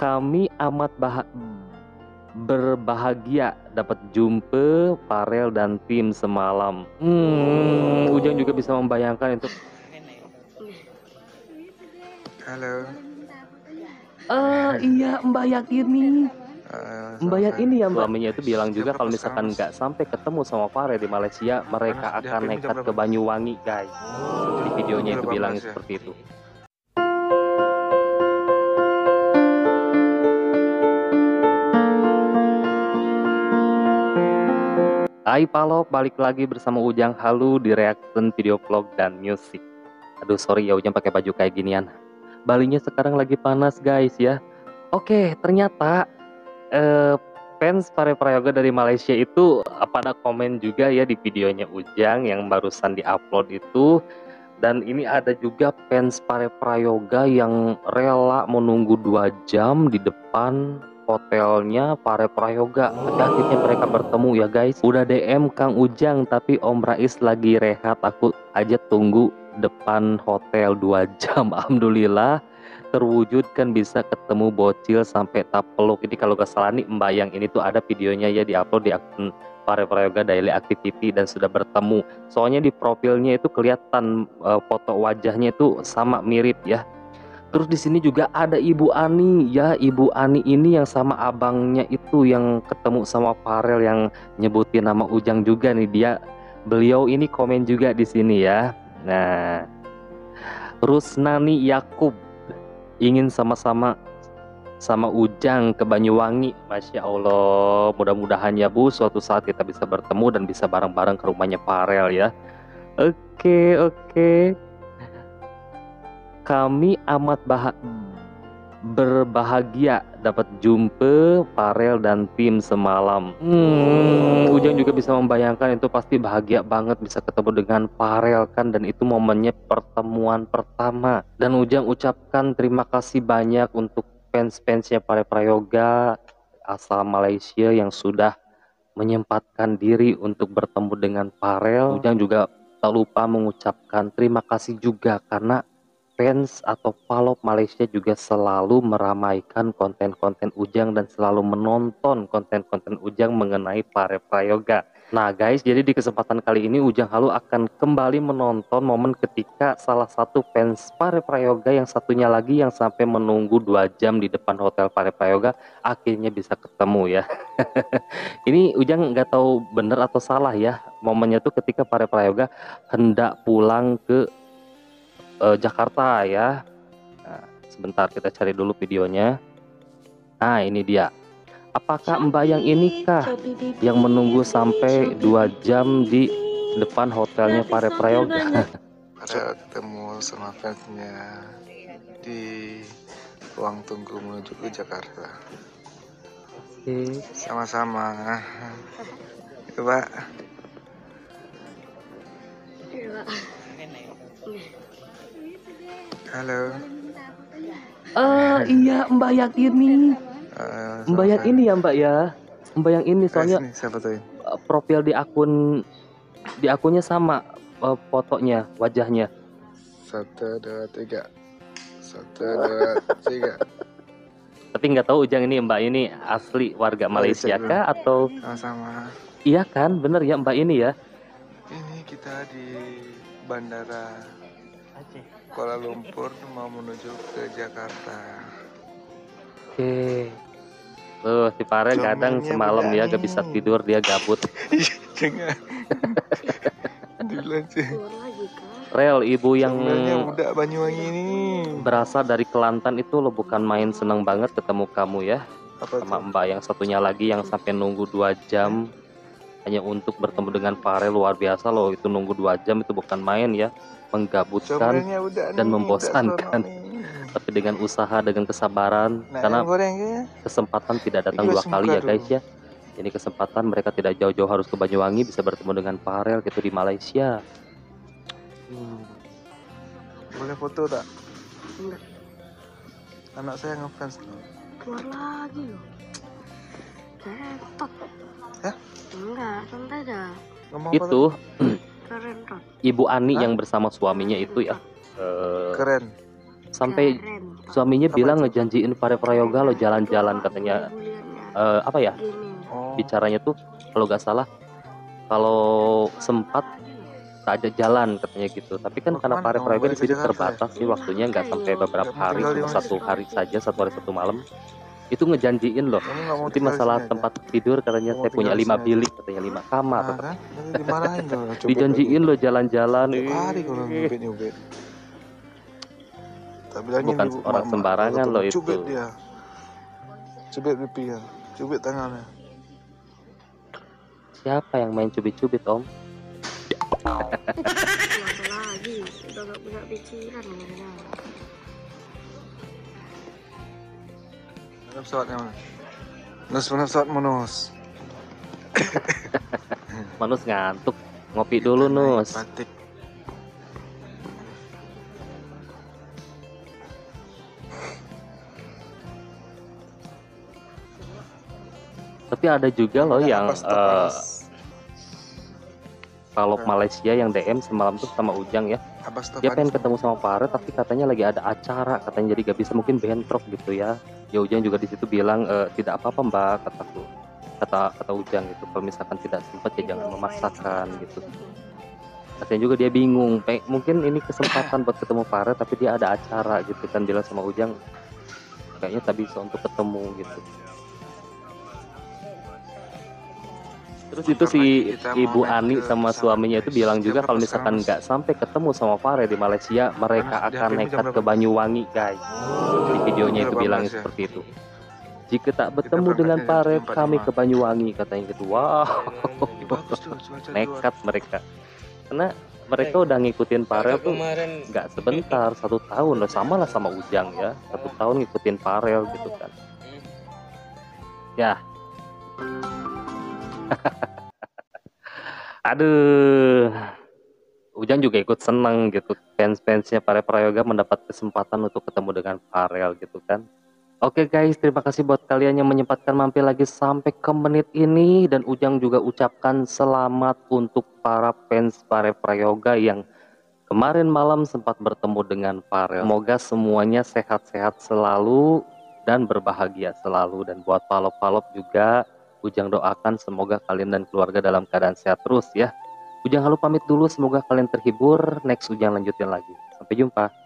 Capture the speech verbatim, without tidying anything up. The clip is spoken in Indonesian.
Kami amat bah berbahagia dapat jumpa Farel dan tim semalam. Hmm, Ujang juga bisa membayangkan itu. Halo. Ah iya, Mbak yang ini. Uh, Mbak yang ini ya Mbak. Suaminya itu bilang juga Jam kalau berapa misalkan sekarang, nggak sampai ketemu sama Farel di Malaysia, mereka Panas, di akan H P-mu jam nekat berapa? ke Banyuwangi, guys. Di videonya itu delapan bilang belas ya? seperti itu. Hai Palop, balik lagi bersama Ujang Halu di reaction video vlog dan musik. Aduh sorry ya Ujang pakai baju kayak ginian. Balinya sekarang lagi panas guys ya. Oke ternyata eh, fans Farel Prayoga dari Malaysia itu pada komen juga ya di videonya Ujang yang barusan diupload itu. Dan ini ada juga fans Farel Prayoga yang rela menunggu dua jam di depan hotelnya Farel Prayoga. Tapi akhirnya mereka bertemu ya guys. Udah D M Kang Ujang tapi Om Rais lagi rehat, aku aja tunggu depan hotel dua jam. Alhamdulillah terwujudkan, bisa ketemu bocil sampai tak peluk. Ini kalau gak salah nih Mbak yang ini tuh ada videonya ya, diupload di akun Farel Prayoga Daily Activity dan sudah bertemu. Soalnya di profilnya itu kelihatan uh, foto wajahnya itu sama mirip ya. Terus di sini juga ada Ibu Ani ya, Ibu Ani ini yang sama abangnya itu yang ketemu sama Farel yang nyebutin nama Ujang juga nih dia. Beliau ini komen juga di sini ya. Nah, Rusnani Yakub ingin sama-sama sama Ujang ke Banyuwangi. Masya Allah, mudah-mudahan ya Bu suatu saat kita bisa bertemu dan bisa bareng-bareng ke rumahnya Farel ya. Oke oke. Kami amat bah berbahagia dapat jumpa Farel dan tim semalam. Hmm, Ujang juga bisa membayangkan itu pasti bahagia banget bisa ketemu dengan Farel kan, dan itu momennya pertemuan pertama. Dan Ujang ucapkan terima kasih banyak untuk fans-fansnya Farel Prayoga asal Malaysia yang sudah menyempatkan diri untuk bertemu dengan Farel. Ujang juga tak lupa mengucapkan terima kasih juga karena fans atau Palop Malaysia juga selalu meramaikan konten-konten Ujang dan selalu menonton konten-konten Ujang mengenai Farel Prayoga. Nah guys, jadi di kesempatan kali ini Ujang Halu akan kembali menonton momen ketika salah satu fans Farel Prayoga yang satunya lagi yang sampai menunggu dua jam di depan hotel Farel Prayoga akhirnya bisa ketemu ya. Ini Ujang nggak tahu bener atau salah ya, momennya tuh ketika Farel Prayoga hendak pulang ke Uh, Jakarta ya. Nah, sebentar kita cari dulu videonya. Nah ini dia. Apakah Mbak yang ini kah yang menunggu sampai dua jam di depan hotelnya Farel Prayoga? Ada ketemu sama fansnya di ruang tunggu menuju ke Jakarta. Oke. Sama-sama. Coba. Halo. Ah iya Mbak yang ini. Uh, Mbak yang ini ya Mbak ya. Mbak yang ini soalnya eh, siapa tuh? Uh, profil di akun di akunnya sama uh, fotonya, wajahnya. Satu dua tiga. Satu dua tiga. Tapi nggak tahu Ujang ini Mbak ini asli warga Malaysia kah atau sama-sama. Iya kan, bener ya Mbak ini ya. Ini kita di bandara Kuala Lumpur mau menuju ke Jakarta. Oke. Tuh si Farel kadang semalam ya gak bisa tidur, dia gabut. Jangan. Rel, ibu yang udah Banyuwangi ini berasal dari Kelantan itu lo bukan main, seneng banget ketemu kamu ya. Apa sama itu? Mbak yang satunya lagi yang sampai nunggu dua jam hanya untuk bertemu dengan Farel, luar biasa loh itu, nunggu dua jam itu bukan main ya. Menggabutkan dan membosankan, tapi dengan usaha, dengan kesabaran, nah, karena kesempatan tidak datang dua kali ya guys ya. Ini kesempatan mereka tidak jauh-jauh harus ke Banyuwangi, bisa bertemu dengan Farel gitu di Malaysia. hmm. Boleh foto tak? Boleh. Anak saya ngefans loh. Keluar lagi loh. Repot. Hah? Enggak, santai dah. Itu Keren, Ibu Ani Hah? yang bersama suaminya itu ya. Uh, Keren. sampai Keren, Pak. suaminya Apa bilang itu? ngejanjiin Pare Prayoga lo jalan-jalan katanya. Eh, apa ya Gini. Oh, bicaranya tuh kalau nggak salah kalau sempat tak ajak jalan katanya gitu. Tapi kan mau karena kemana? Pare Mau Prayoga di balik ke sini Jakarta ya? terbatas sih waktunya, nggak sampai beberapa Nggak mau hari, tinggal di cuma mana? satu hari saja, satu hari satu malam. Itu ngejanjiin loh. Kamu nggak mau Nanti tinggal di masalah sini aja? tempat tidur katanya Nggak mau saya punya tinggal di lima sini aja? bilik katanya, lima kamar. Nah kan? Nanti dimarahin kalau cubit Dijanjiin lagi. loh jalan-jalan. Tiap hari kalau Ih, nyubit-nyubit. Tak bilangin bukan ibu orang mak-mak, sembarangan kalau loh ketemu cubit itu. dia. Cubit pipinya, cubit tangannya. Siapa yang main cubit-cubit om? Puasa lagi, udah gak punya pikiran ini. Mana pesawatnya mana? Nus, mana pesawat Manus? Manus ngantuk, ngopi dulu Kita naik Nus. batik. Tapi ada juga loh Namanya yang apa, stop, eh, Aras? kalau Apa? Malaysia yang D M semalam tuh sama Ujang ya, Apa stop dia pengen Aras? ketemu sama Pare tapi katanya lagi ada acara katanya, jadi gak bisa, mungkin bentrok gitu ya. Ya Ujang juga di situ bilang e, tidak apa-apa Mbak, kataku, kata kata Ujang gitu, kalau misalkan tidak sempat ya jangan memaksakan gitu. Katanya juga dia bingung, Pe- mungkin ini kesempatan buat ketemu Pare tapi dia ada acara gitu kan, bilang sama Ujang kayaknya tak bisa untuk ketemu gitu. Terus itu si Karena kita Ibu mau naik Ani ke sama pesawat, suaminya itu guys. bilang Jam juga berapa kalau misalkan sekarang, nggak sampai ketemu sama Pare di Malaysia, mereka Karena di akan H P-mu jam nekat ke berapa? Banyuwangi guys. Di videonya itu delapan bilang belas ya? seperti itu. Jika tak bertemu berangkatnya dengan jam Pare, tujuh empat puluh kami lima. ke Banyuwangi katanya gitu. Wow, Ih, bagus tuh cuaca di luar. nekat mereka. Karena mereka udah ngikutin Pare tuh nggak sebentar, satu tahun loh, sama lah sama Ujang ya, satu tahun ngikutin Farel gitu kan. Ya, aduh, Ujang juga ikut seneng gitu, fans-fansnya Pare Prayoga mendapat kesempatan untuk ketemu dengan Farel gitu kan. Oke guys, terima kasih buat kalian yang menyempatkan mampir lagi sampai ke menit ini, dan Ujang juga ucapkan selamat untuk para fans Pare Prayoga yang kemarin malam sempat bertemu dengan Farel. Semoga semuanya sehat-sehat selalu dan berbahagia selalu, dan buat palop-palop juga Ujang doakan semoga kalian dan keluarga dalam keadaan sehat terus ya. Ujang Halu pamit dulu, semoga kalian terhibur. Next Ujang lanjutin lagi. Sampai jumpa.